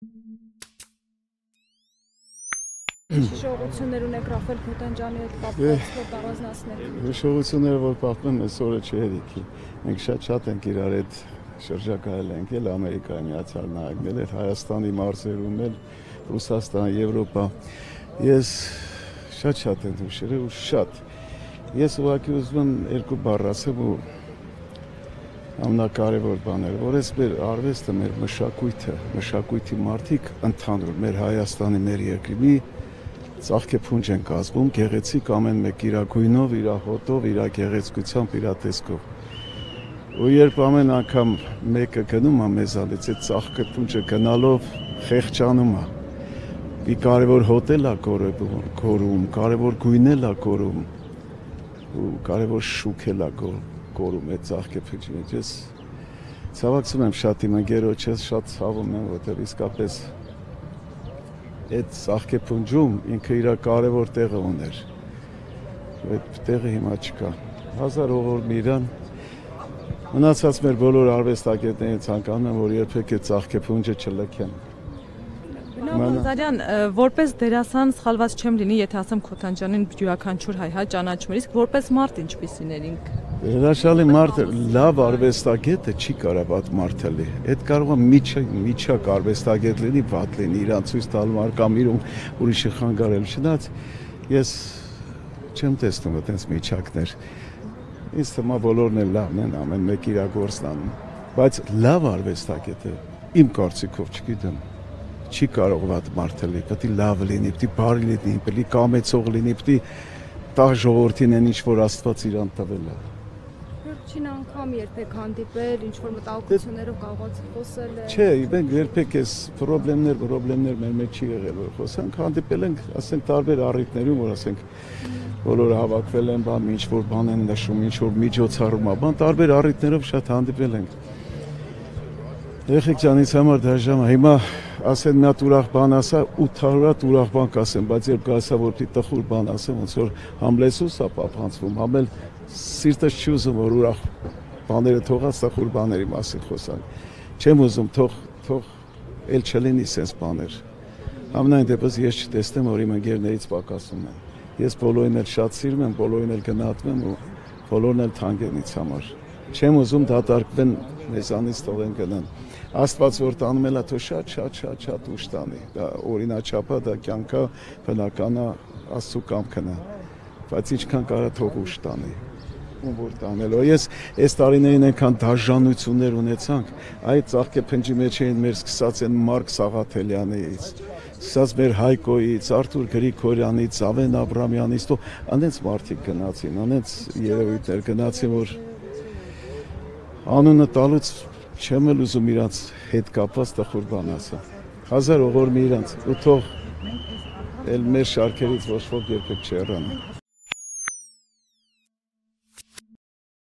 Հիշողություններ ունեք Ռաֆել Քոթանջյանի հետ կապված, որ առանձնացնեք։ Հիշողությունները, որ պատմեմ, այսօրը չէ երիքի։ Մենք շատ ենք իրար հետ շրջակայել ենք, էլ Ամերիկայի Միացյալ Նահանգներ, Հայաստանի մարզերում էլ, Ռուսաստան, Եվրոպա։ Ես շատ եմ հուշերը ու շատ։ Ես ուղղակի ուզում եմ երկու բառ ասեմ ու ամենակարևոր բաները, որ այս մեր արվեստը, մեր մշակույթը, մշակույթի մարդիկ ընդհանուր մեր Հայաստանի, մեր երկրի մի ծաղկեփունջ են կազմում, գեղեցիկ ամեն մեկ իր գույնով, իր հոտով, իր գեղեցկությամբ, իր տեսքով։ Ու երբ ամեն անգամ մեկը գնում է մեզանից, այդ ծաղկեփունջը գնալով խեղճանում է։ Մի կարևոր հոտ է կորում, կարևոր գույն է կորում, ու կարևոր շուք է կորում այդ ծաղկեփունջի մեջ։ Ես ցավակցում եմ շատ իմ ընկերոջս, շատ ցավում եմ, որտեղ իսկապես այդ ծաղկեփունջում ինքը իր կարևոր տեղը ուներ։ Այդ տեղը հիմա չկա։ Հազար ողորմ իրան։ Մնացած մեր բոլոր արվեստագետներին ցանկանում եմ, որ երբեք այդ ծաղկեփունջը չլքեն։ Բնավ որպես դերասան սխալված չեմ լինի, եթե ասեմ Քոթանջյանին յուրաքանչյուր հայ ճանաչում, իսկ որպես մարդ ինչպիսիներ ինք։ Հրաշալի մարդը, լավ արվեստագետը չի կարող այդ մարդը լինի։ Այդ կարող է միջակ արվեստագետ լինի, վատ լինի, իրան ցույց տալու արկամ իրում ուրիշի խանգարել։ Չնայած ես չեմ տեսնում այդպես միջակներ։ Ինձ թվում է բոլորն էլ լավն են, ամեն մեկ իր գործն անում։ Բայց լավ արվեստագետը իմ կարծիքով չգիտեմ չի կարող վատ մարդ լինի, պետք է լավ լինի, պետք է բարի լինի, պետք է կամեցող լինի, պետք է տա ժողովրդին են ինչ որ Աստված իրան տվել է։ Վերջին անգամ երբեք հանդիպել, ինչ որ մտահոգություններով կարողացել խոսել է։ Չէ, մենք երբեք էս խնդիրներ մեր մեջ չի եղել, որ խոսանք, հանդիպել ենք, ասենք տարբեր առիթներում, որ ասենք բոլորը հավաքվել են, բան ինչ որ բան են նշում, ինչ որ միջոցառում է, բան տարբեր առիթներով շատ հանդիպել ենք։ Երեխեք ջանից համար դաժան է, հիմա ասեն մի հատ ուրախ բան ասա, 800 հատ ուրախ բան կասեմ, բայց երբ կասա որ պիտի տխուր բան ասեմ, ոնց որ Համլեսուս է պապանցվում, համել սիրտս չի ուզում որ ուրախ բաները թողած տխուր բաների մասին խոսանք։ Չեմ ուզում թող էլ չլինի sense բաներ։ Ամենայն դեպս ես չտեսնեմ որ իմ ընկերներից պակասում են։ Ես բոլորին էլ շատ սիրում եմ, բոլորին էլ գնահատում եմ ու բոլորն էլ թանկ են ինձ համար։ Չեմ ուզում դատարկվեն մեզանից թողեն գնան։ Աստված որ տանում է թող շատ ուշ տանի։ Դա օրինաչափ է, դա կյանքա բնական է, Աստծո կամքն է։ Բայց ինչքան կարա թող ուշ տանի։ Ում որ տանելով։ Ես այս տարիներին այնքան դաժանություններ ունեցանք, այդ ծաղկեփնջի մեջ էին մեր սկսած են Մարկ Սաղաթելյանից, սկսած մեր Հայկոյից, Արթուր Գրիգորյանից, Ավեն Աբրամյանից, તો անենց մարդիկ գնացին, անենց երևույթներ գնացին, որ անունը տալուց չեմ էլ ուզում իրանց հետ կապված տխուր բան ասա։ Հազար ողորմ իրանց ու թող էլ մեր շարքերից ոչ ոք երբեք չհեռանա։